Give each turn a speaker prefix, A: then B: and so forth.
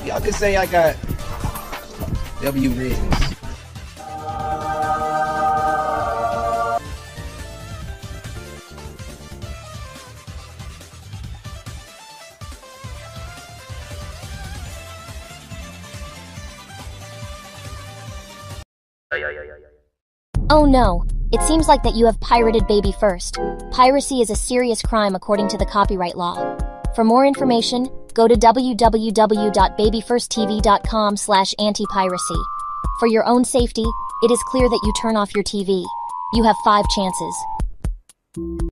A: Y'all can say I got W reasons.
B: Oh no, it seems like that you have pirated Baby First. Piracy is a serious crime according to the copyright law. For more information, go to www.babyfirsttv.com/anti-piracy. For your own safety, it is clear that you turn off your TV. You have 5 chances.